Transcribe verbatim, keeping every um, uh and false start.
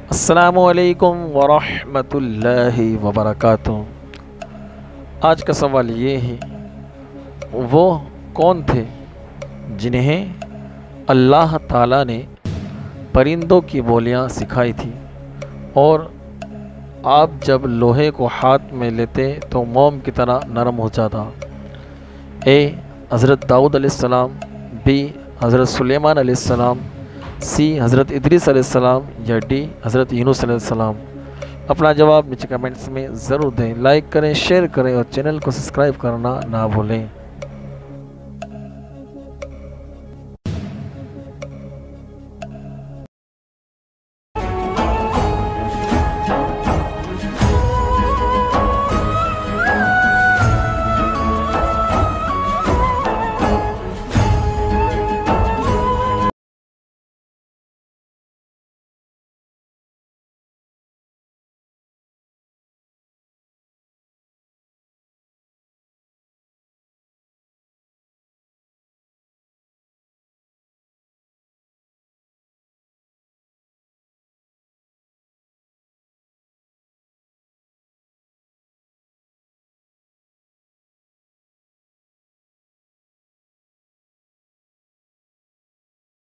अस्सलामुअलैकुम वरहमतुल्लाहि वबरकातुहू। आज का सवाल ये है, वो कौन थे जिन्हें अल्लाह ताला ने परिंदों की बोलियां सिखाई थी और आप जब लोहे को हाथ में लेते तो मोम की तरह नरम हो जाता? ए हज़रत दाऊद अलैहिस्सलाम, बी हज़रत सुलेमान अलैहिस्सलाम, सी हज़रत इदरीस अलैहिस्सलाम या डी हज़रत यूनुस अलैहिस्सलाम। अपना जवाब नीचे कमेंट्स में ज़रूर दें। लाइक करें, शेयर करें और चैनल को सब्सक्राइब करना ना भूलें।